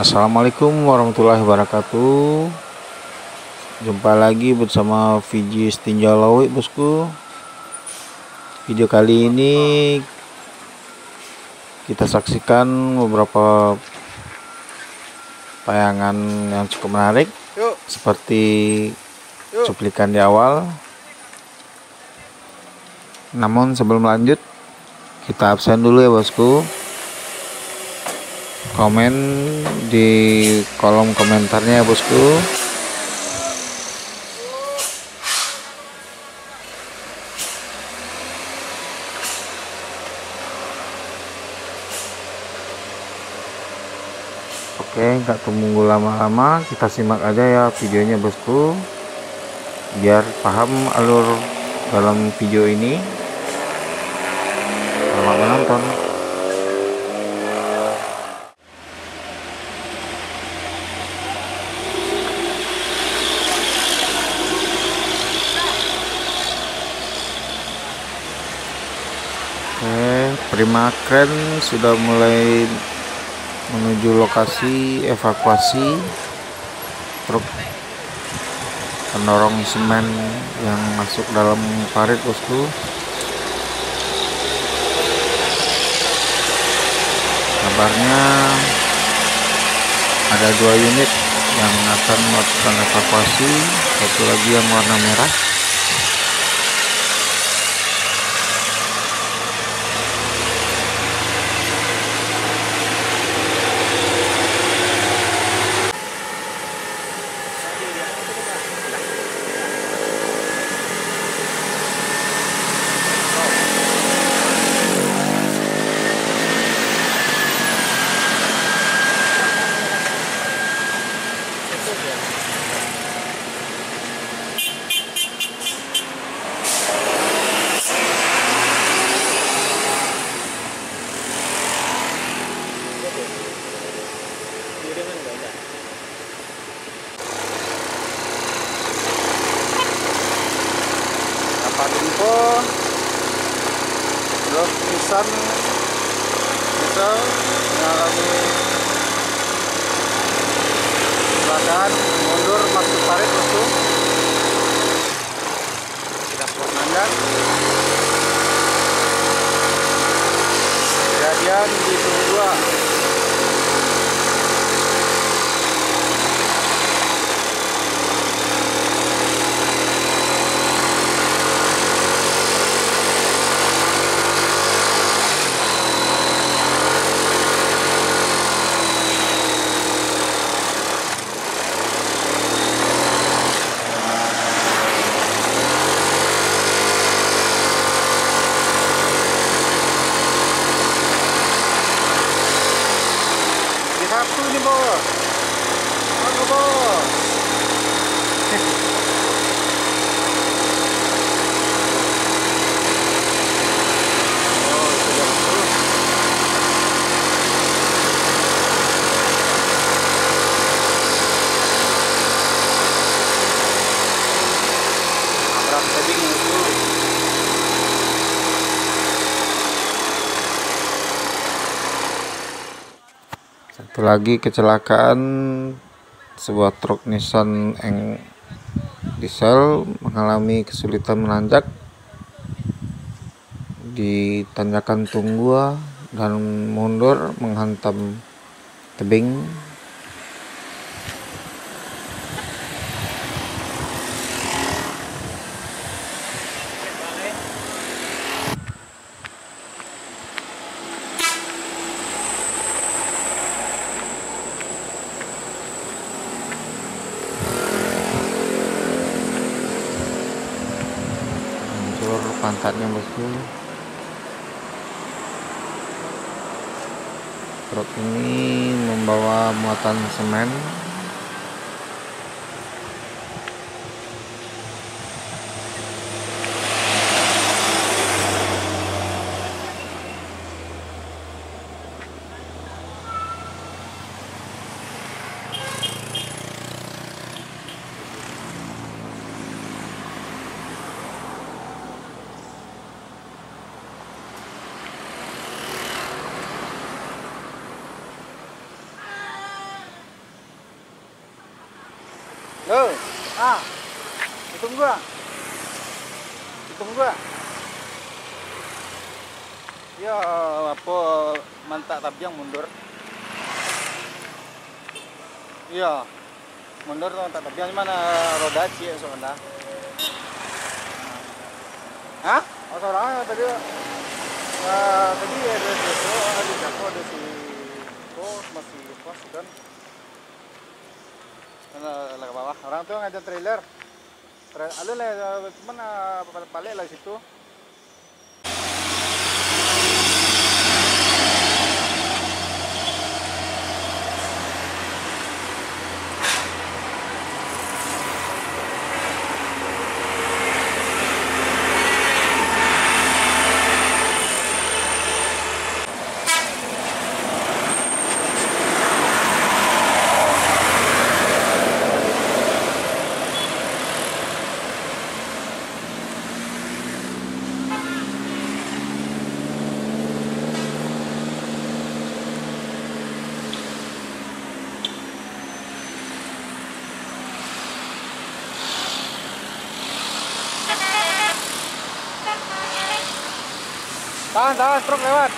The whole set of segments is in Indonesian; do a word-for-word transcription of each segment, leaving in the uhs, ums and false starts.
Assalamualaikum warahmatullahi wabarakatuh. Jumpa lagi bersama Vijis Tinjau bosku. Video kali ini kita saksikan beberapa tayangan yang cukup menarik. Yuk. Seperti Yuk. cuplikan di awal. Namun sebelum lanjut, kita absen dulu ya bosku. Komen di kolom komentarnya ya bosku. Oke, nggak tunggu lama-lama, kita simak aja ya videonya bosku, biar paham alur dalam video ini. Selamat menonton. Oke, Prima Kren sudah mulai menuju lokasi evakuasi truk pendorong semen yang masuk dalam parit bosku. Kabarnya ada dua unit yang akan melakukan evakuasi, satu lagi yang warna merah. Info truk Nissan Diesel mengalami kecelakaan, mundur masuk parit bosku. Tidak menandak. Kejadian di Sumur dua. Satu nih bos, mana bos? Oh sudah masuk. Abrak tebing itu. Satu lagi kecelakaan, sebuah truk Nissan Eng Diesel mengalami kesulitan menanjak di tanjakan Tunggua dan mundur menghantam tebing. Pantatnya bosku. Truk ini membawa muatan semen. Loh, ah, hitung gua, hitung gua. Ya, apa mantak tabiang mundur? Iya, mundur tuh mantak tabiang mana roda cie soalnya. Hah? Oh, soalnya tadi, uh, tadi ada Joso, ada Jako, ada si Kos, masih Kos kan? Lah ke bawah. Orang tuh ngajak trailer. Tra Alu lah, cuman uh, balik lah situ. Tahan, tahan, truk lewat.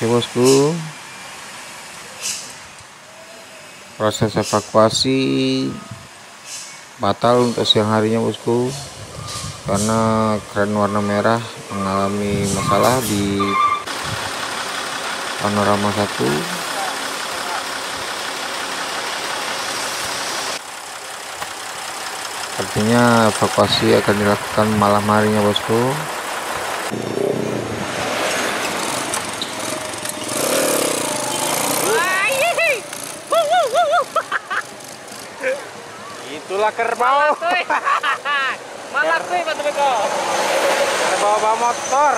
Oke bosku, proses evakuasi batal untuk siang harinya bosku, karena kren warna merah mengalami masalah di panorama satu. Artinya evakuasi akan dilakukan malam harinya bosku. Itulah kerbau. Malah kuy batu beko. Kerbau bawa motor.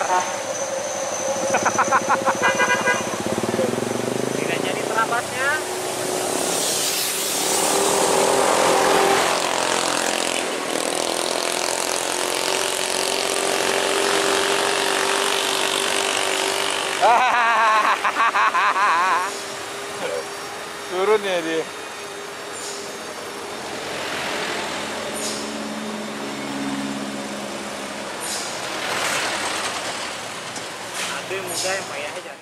Tidak jadi terabasnya. Turun ya dia. Ada yang muda yang payah aja.